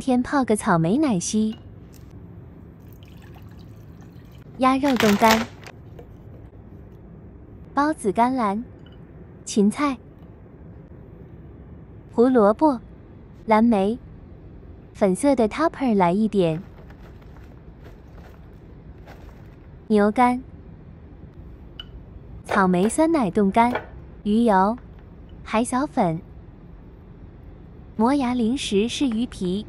天泡个草莓奶昔。鸭肉冻干，包子甘蓝，芹菜，胡萝卜，蓝莓，粉色的 topper 来一点，牛肝，草莓酸奶冻干，鱼油，海藻粉，磨牙零食是鱼皮。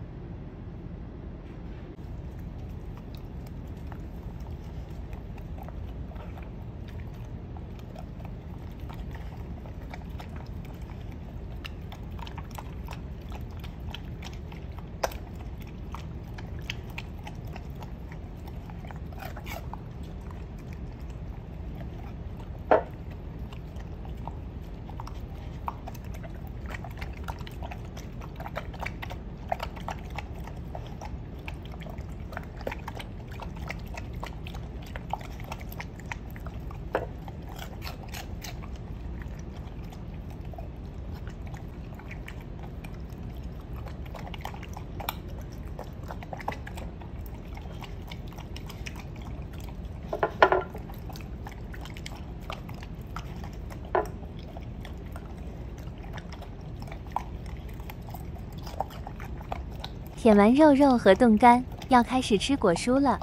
舔完肉肉和冻干，要开始吃果蔬了。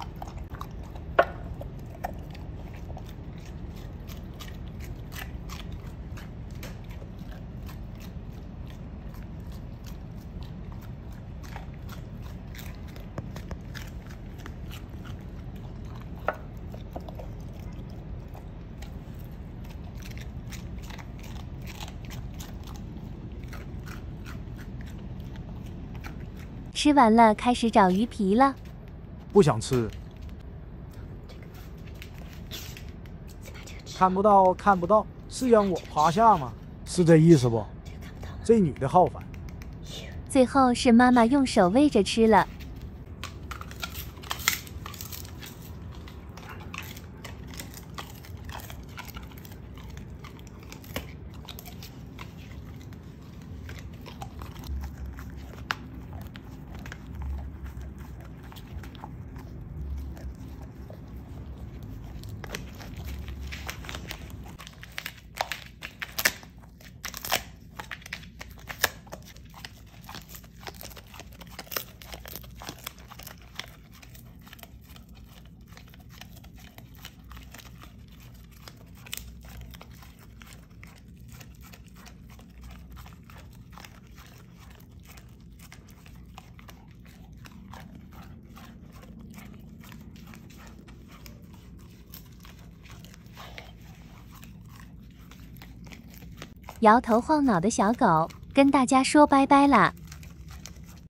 吃完了，开始找鱼皮了。 不想吃。看不到，看不到，是让我趴下吗？是这意思不？这女的好烦。 最后是妈妈用手喂着吃了。摇头晃脑的小狗跟大家说拜拜啦。